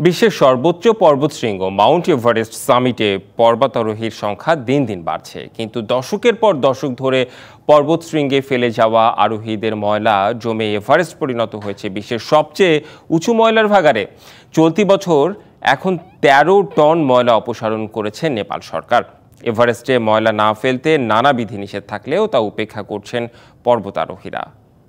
বিশ্বের সর্বোচ্চ পর্বতশৃঙ্গ মাউন্ট এভারেস্ট সামিটে পর্বতারোহীর সংখ্যা দিন দিন বাড়ছে, কিন্তু দশকের পর দশক ধরে পর্বতশৃঙ্গে ফেলে যাওয়া আরোহীদের ময়লা জমে এভারেস্ট পরিণত হয়েছে বিশ্বের সবচেয়ে উঁচু ময়লার ভাগাড়ে। চলতি বছর এখন ১৩ টন ময়লা অপসারণ করেছে নেপাল সরকার। এভারেস্টে ময়লা না ফেলতে নানা বিধিনিষেধ থাকলেও তা উপেক্ষা করছেন পর্বতারোহীরা।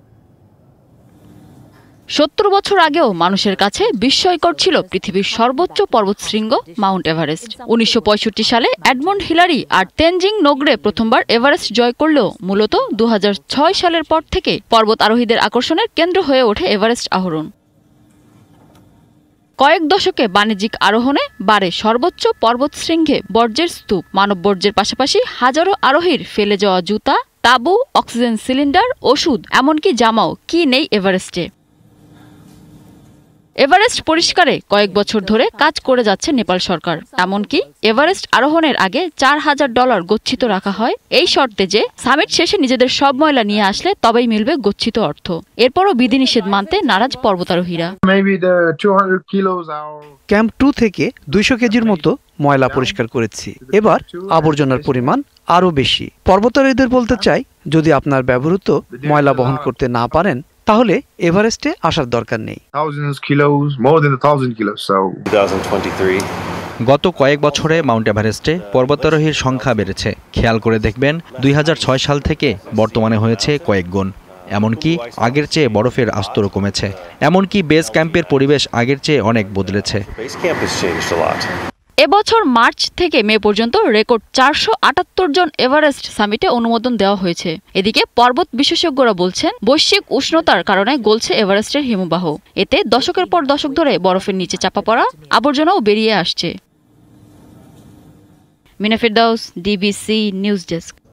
৭০ বছর আগেও মানুষের কাছে বিস্ময়কর ছিল পৃথিবীর সর্বোচ্চ পর্বতশৃঙ্গ মাউন্ট এভারেস্ট। ১৯৬৫ সালে এডমন্ড হিলারি আর তেনজিং নোগরে প্রথমবার এভারেস্ট জয় করলেও মূলত ২০০৬ সালের পর থেকে পর্বত আরোহীদের আকর্ষণের কেন্দ্র হয়ে ওঠে এভারেস্ট আরোহণ। কয়েক দশকে বাণিজ্যিক আরোহণে বাড়ে সর্বোচ্চ পর্বতশৃঙ্গে বর্জ্যের স্তূপ। মানব বর্জ্যের পাশাপাশি হাজারো আরোহীর ফেলে যাওয়া জুতা, তাঁবু, অক্সিজেন সিলিন্ডার, ওষুধ, এমনকি জামাও কি নেই এভারেস্টে। এভারেস্ট পরিষ্কারে কয়েক বছর ধরে কাজ করে যাচ্ছে নেপাল সরকার। এমনকি এভারেস্ট আরোহণের আগে $৪,০০০ গচ্ছিত রাখা হয়, এই শর্তে যে সামিট শেষে নিজেদের সব ময়লা নিয়ে আসলে তবেই মিলবে গচ্ছিত অর্থ। এরপরও বিধিনিষেধ মানতে নারাজ পর্বতারোহীরা। ক্যাম্প 2 থেকে ২০০ কেজির মতো ময়লা পরিষ্কার করেছি। এবার আবর্জনার পরিমাণ আরো বেশি। পর্বতারোহীদের বলতে চাই, যদি আপনার ব্যবহৃত ময়লা বহন করতে না পারেন তাহলে এভারেস্টে আসার দরকার নেই। গত কয়েক বছরে মাউন্ট এভারেস্টে পর্বতারোহীর সংখ্যা বেড়েছে। খেয়াল করে দেখবেন ২০০৬ সাল থেকে বর্তমানে হয়েছে কয়েক গুণ। এমনকি আগের চেয়ে বরফের আস্তর কমেছে। এমনকি বেস ক্যাম্পের পরিবেশ আগের চেয়ে অনেক বদলেছে। এবছর মার্চ থেকে মে পর্যন্ত রেকর্ড ৪৭৮ জন এভারেস্ট সামিটে অনুমোদন দেওয়া হয়েছে। এদিকে পর্বত বিশেষজ্ঞরা বলছেন, বৈশ্বিক উষ্ণতার কারণে গলছে এভারেস্টের হিমবাহ। এতে দশকের পর দশক ধরে বরফের নিচে চাপা পড়া আবর্জনাও বেরিয়ে আসছে। মিনা ফেরদাউস, ডিবিসি নিউজ ডেস্ক।